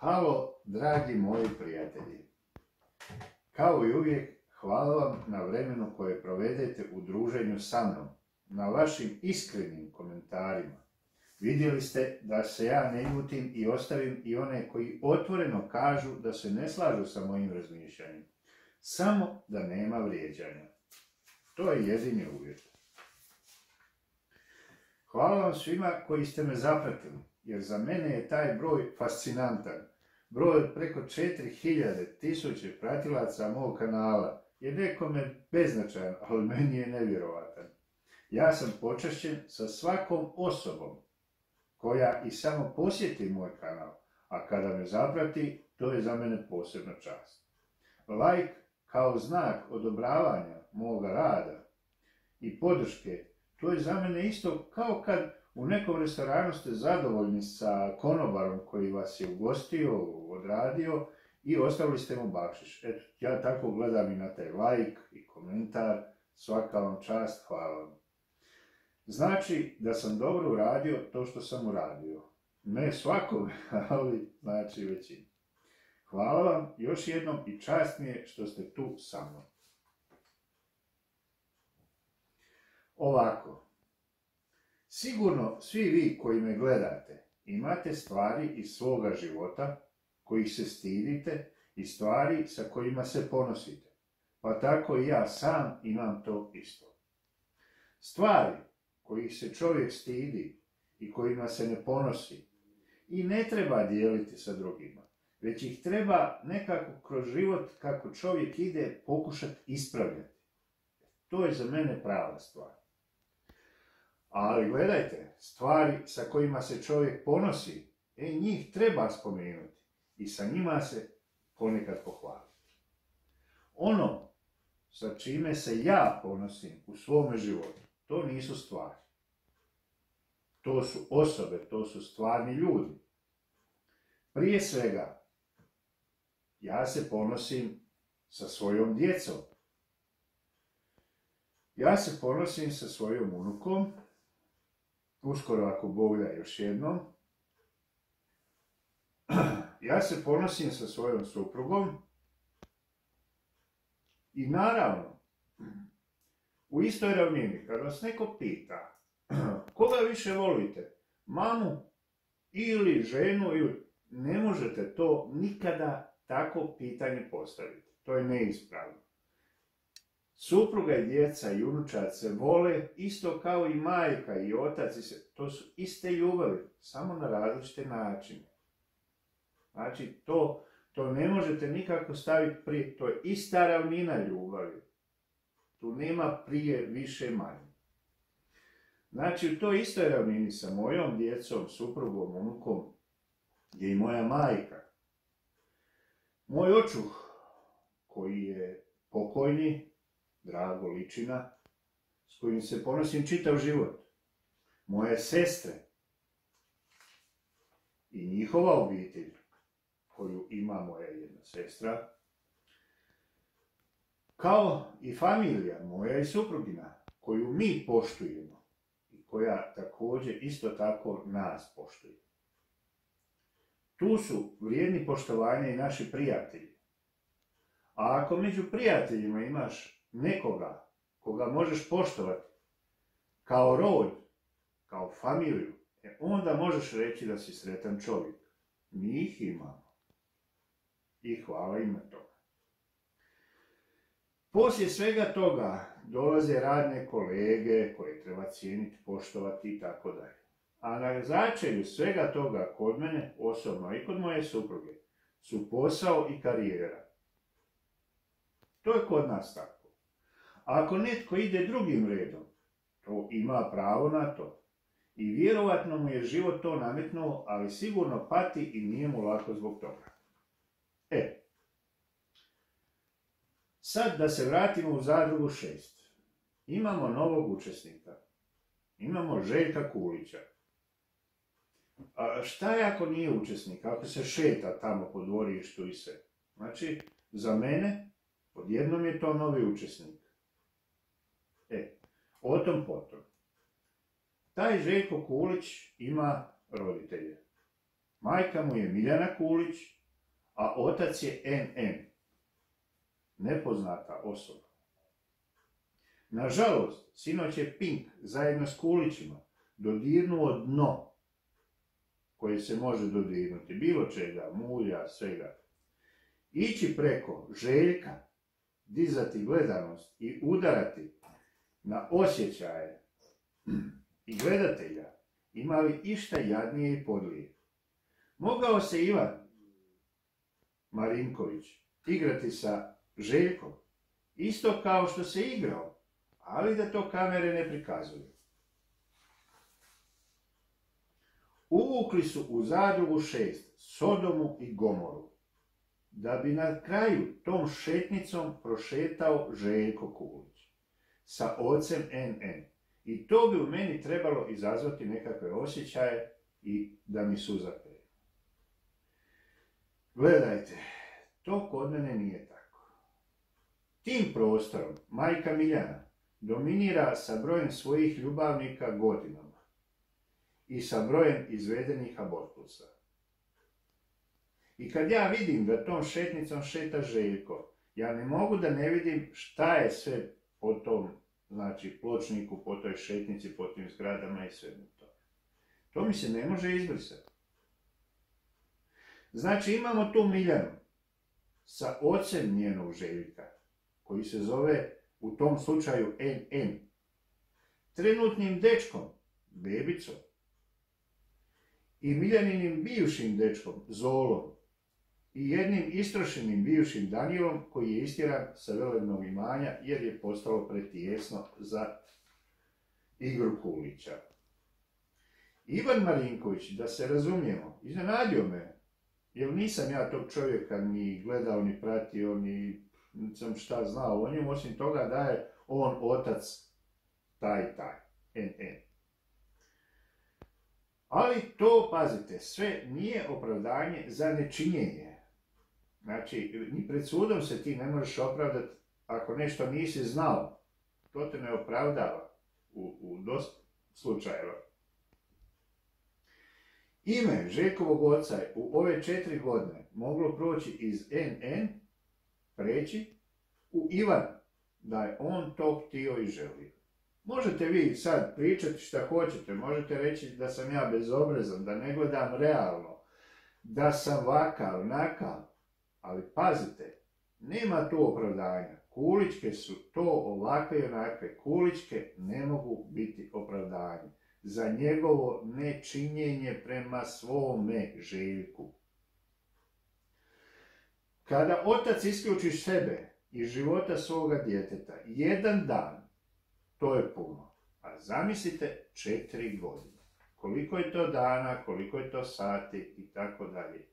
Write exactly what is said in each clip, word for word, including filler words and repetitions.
Halo, dragi moji prijatelji. Kao i uvijek, hvala vam na vremenu koje provedete u druženju sa mnom, na vašim iskrenim komentarima. Vidjeli ste da se ja ne ljutim i ostavim i one koji otvoreno kažu da se ne slažu sa mojim razmišljanjem. Samo da nema vrijeđanja. To je jedini uvjet. Hvala vam svima koji ste me zapratili, jer za mene je taj broj fascinantan. Broj od preko četiri hiljade tisuće pratilaca mog kanala je nekome beznačajan, ali meni je nevjerovatan. Ja sam počašćen sa svakom osobom koja i samo posjeti moj kanal, a kada me zaprati, to je za mene posebna čast. Like kao znak odobravanja moga rada i podrške, to je za mene isto kao kad u nekom restoranu ste zadovoljni sa konobarom koji vas je ugostio, odradio i ostavili ste mu bakšiš. Eto, ja tako gledam i na taj like i komentar, svaka vam čast, hvala vam. Znači da sam dobro uradio to što sam uradio. Ne svakome, ali znači većini. Hvala vam još jednom i čast mi je što ste tu sa mnom. Ovako. Sigurno svi vi koji me gledate imate stvari iz svoga života kojih se stidite i stvari sa kojima se ponosite. Pa tako i ja sam imam to isto. Stvari kojih se čovjek stidi i kojima se ne ponosi i ne treba dijeliti sa drugima, već ih treba nekako kroz život kako čovjek ide pokušati ispravljati. To je za mene prava stvar. Ali gledajte, stvari sa kojima se čovjek ponosi, e, njih treba spomenuti i sa njima se ponekad pohvaliti. Ono sa čime se ja ponosim u svome životu, to nisu stvari. To su osobe, to su stvarni ljudi. Prije svega, ja se ponosim sa svojom djecom. Ja se ponosim sa svojom unukom, uskoro ako Bog da još jednom. Ja se ponosim sa svojom suprugom i naravno, u istoj ravnini, kad vas neko pita koga više volite, mamu ili ženu, ili ne možete to nikada tako pitanje postaviti. To je neispravno. Supruga i djeca i unučad se vole isto kao i majka i otac. I se, to su iste ljubavi, samo na različite načine. Znači, to, to ne možete nikako staviti prije. To je ista ravnina ljubavi. Tu nema prije, više, manje. Znači, u toj istoj ravnini sa mojom djecom, suprugom, unukom je i moja majka. Moj očuh, koji je pokojni, Drago Ličina, s kojim se ponosim čitav život. Moje sestre i njihova obitelj, koju ima moja jedna sestra, kao i familija moja i suprugina, koju mi poštujemo i koja također isto tako nas poštuje. Tu su vrijedni poštovanja i naši prijatelji. A ako među prijateljima imaš nekoga koga možeš poštovati kao rod, kao familiju, e onda možeš reći da si sretan čovjek. Mi ih imamo. I hvala im na toga. Poslije svega toga dolaze radne kolege koje treba cijeniti, poštovati i tako dalje. A na začelju svega toga kod mene, osobno i kod moje supruge, su posao i karijera. To je kod nas tako. Ako netko ide drugim redom, to ima pravo na to. I vjerovatno mu je život to nametnuo, ali sigurno pati i nije mu lako zbog toga. E, sad da se vratimo u zadrugu šest. Imamo novog učesnika. Imamo Željka Kulića. A šta je ako nije učesnik, ako se šeta tamo po dvorištu i sve? Znači, za mene, odjednom je to novi učesnik. E, o tom potom. Taj Željko Kulić ima roditelje. Majka mu je Miljana Kulić, a otac je en en, nepoznata osoba. Nažalost, sinoć je Pink zajedno s Kulićima dodirnuo dno koje se može dodirnuti, bilo čega, mulja, svega. Ići preko Željka, dizati gledanost i udarati na osjećaje i gledatelja, imali išta jadnije i podlije. Mogao se Ivan Marinković igrati sa Željkom, isto kao što se igrao, ali da to kamere ne prikazuju. Uvukli su u zadrugu šest Sodomu i Gomoru, da bi na kraju tom šetnicom prošetao Željko Kulić sa ocem en en. I to bi u meni trebalo izazvati nekakve osjećaje i da mi suza krenu. Gledajte, to kod mene nije tako. Tim prostorom majka Miljana dominira sa brojem svojih ljubavnika godinama i sa brojem izvedenih abortusa. I kad ja vidim da tom šetnicom šeta Željko, ja ne mogu da ne vidim šta je sve po tom, znači, pločniku, po toj šetnici, po tim zgradama i sve to. To mi se ne može izbrisati. Znači, imamo tu Miljanu sa ocem njenog Željka, koji se zove u tom slučaju en en, trenutnim dečkom, Bebicom, i Miljaninim bivšim dečkom, Zolom, i jednim istrošenim bivšim Danijelom, koji je istjeran sa velebnog imanja jer je postalo pretijesno za igru Kulića. Ivan Marinković, da se razumijemo, iznenadio me, jer nisam ja tog čovjeka ni gledao, ni pratio, ni sam šta znao o njemu, osim toga da je on otac taj taj, en en. Ali to, pazite, sve nije opravdanje za nečinjenje. Znači, ni pred sudom se ti ne možeš opravdati ako nešto nisi znao. To te ne opravdava u, u dosta slučajeva. Ime Željkovog oca je u ove četiri godine moglo proći iz en en, preći u Ivan, da je on to htio i želio. Možete vi sad pričati šta hoćete, možete reći da sam ja bezobrazan, da ne gledam realno, da sam vakav, nakav, ali pazite, nema tu opravdanja. Kulićke su to ovakve i onakve. Kulićke ne mogu biti opravdanje za njegovo nečinjenje prema svome Željku. Kada otac isključi sebe iz života svoga djeteta jedan dan, to je puno. A zamislite četiri godine. Koliko je to dana, koliko je to sati i tako dalje.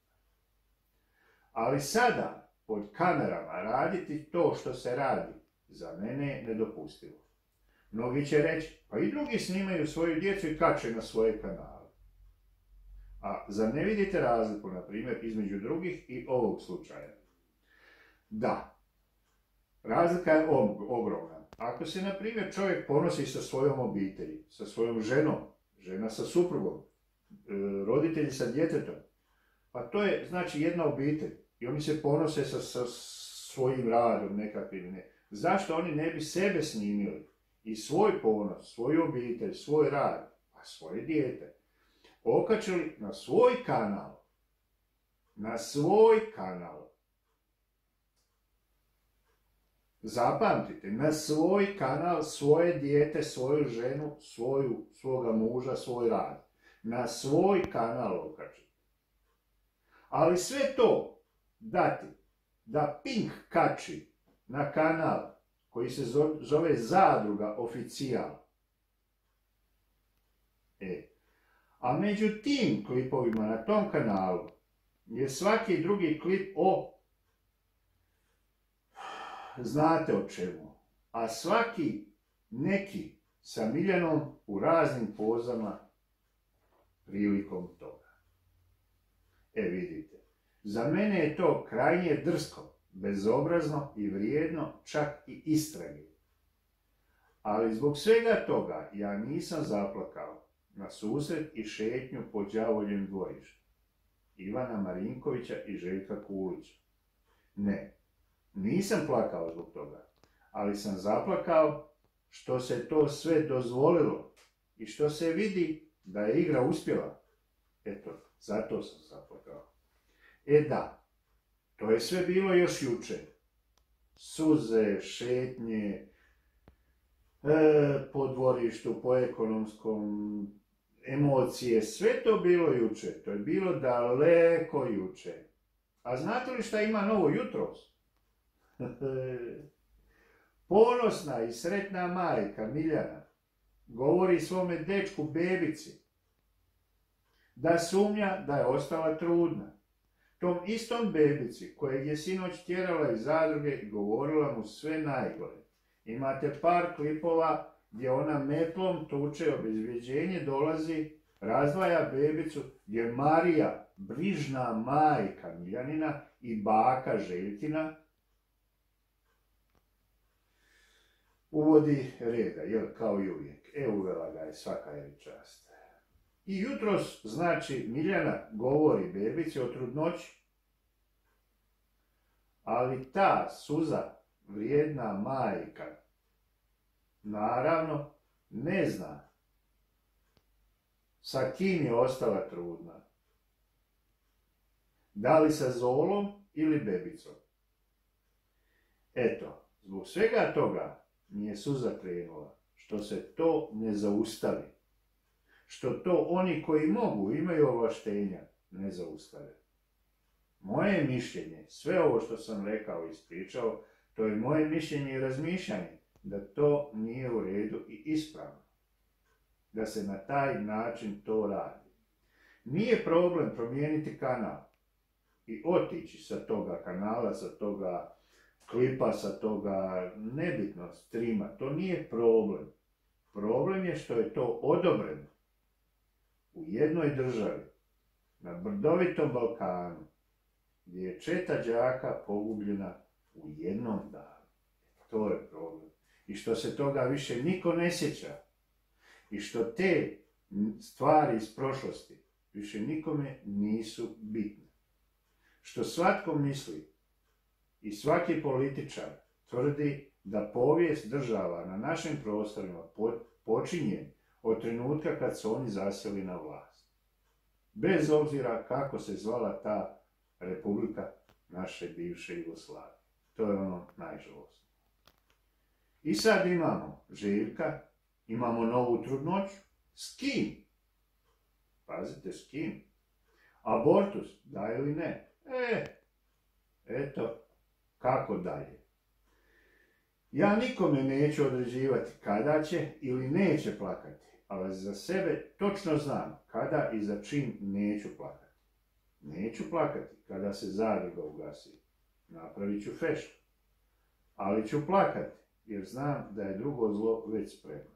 Ali sada, pod kamerama, raditi to što se radi, za mene je nedopustivo. Mnogi će reći, pa i drugi snimaju svoju djecu i kače na svoje kanale. A zar ne vidite razliku, na primjer, između drugih i ovog slučaja? Da, razlika je ogromna. Ako se, na primjer, čovjek ponosi sa svojom obitelji, sa svojom ženom, žena sa suprugom, roditelji sa djetetom, pa to je, znači, jedna obitelj. I oni se ponose sa, sa svojim radom nekakvim. Ne. Zašto oni ne bi sebe snimili? I svoj ponos, svoju obitelj, svoj rad, a svoje dijete, okačili na svoj kanal. Na svoj kanal. Zapamtite, na svoj kanal, svoje dijete, svoju ženu, svoju, svoga muža, svoj rad. Na svoj kanal okačiti. Ali sve to dati, da Pink kači na kanal koji se zove Zadruga Oficijal. E, a među tim klipovima na tom kanalu je svaki drugi klip o, znate o čemu, a svaki neki sa Miljanom u raznim pozama prilikom toga. E, vidite, za mene je to krajnje drsko, bezobrazno i vrijedno čak i istrage. Ali zbog svega toga ja nisam zaplakao na susret i šetnju po đavoljem dvorištu. Ivana Marinkovića i Željka Kulića. Ne, nisam plakao zbog toga, ali sam zaplakao što se to sve dozvolilo i što se vidi da je igra uspjela. Eto, zato sam zaplakao. E da, to je sve bilo još jučer. Suze, šetnje, e, po dvorištu, po ekonomskom, emocije, sve to bilo jučer. To je bilo daleko jučer. A znate li šta ima novo jutros? Ponosna i sretna majka Miljana govori svome dečku Bebici da sumnja da je ostala trudna. Tom istom Bebici kojeg je sinoć tjerala iz zadruge i govorila mu sve najgore. Imate par klipova gdje ona metlom tuče, obezvjeđenje dolazi, razdvaja Bebicu, gdje Marija, brižna majka Miljanina i baka Željkina, uvodi reda, jel, kao i uvijek. E, uvela ga je, svaka je čast. I jutros, znači, Miljana govori Bebici o trudnoći, ali ta suza, vrijedna majka, naravno, ne zna sa kim je ostala trudna. Da li sa Zolom ili Bebicom. Eto, zbog svega toga mi je suza krenula, što se to ne zaustavi. Što to oni koji mogu, imaju ovlaštenja, ne zaustave. Moje mišljenje, sve ovo što sam rekao i ispričao, to je moje mišljenje i razmišljanje, da to nije u redu i ispravno. Da se na taj način to radi. Nije problem promijeniti kanal i otići sa toga kanala, sa toga klipa, sa toga nebitno streama. To nije problem. Problem je što je to odobreno u jednoj državi, na brdovitom Balkanu, gdje je četa đaka pogubljena u jednom danu. To je problem. I što se toga više niko ne sjeća. I što te stvari iz prošlosti više nikome nisu bitne. Što svatko misli i svaki političar tvrdi da povijest država na našim prostorima počinje od trenutka kad su oni zasjeli na vlast. Bez obzira kako se zvala ta republika naše bivše Jugoslavije. To je ono najžalosnije. I sad imamo Željka, imamo novu trudnoću. S kim? Pazite, s kim? Abortus, da ili ne? E, eto, kako dalje. Ja nikome neću određivati kada će ili neće plakati, ali za sebe točno znam kada i za čim neću plakati. Neću plakati kada se zadruga ugasi. Napravit ću feštu. Ali ću plakati jer znam da je drugo zlo već spremno.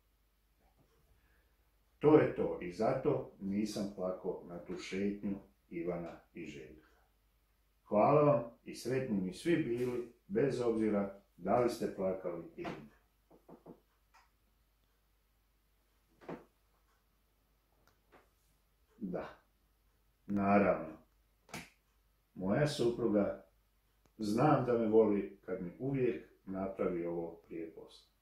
To je to i zato nisam plakao na tu šetnju Ivana i Željka. Hvala vam i sretni mi svi bili, bez obzira da li ste plakali ili ne. Da, naravno, moja supruga znam da me voli kad mi uvijek napravi ovo prije posla.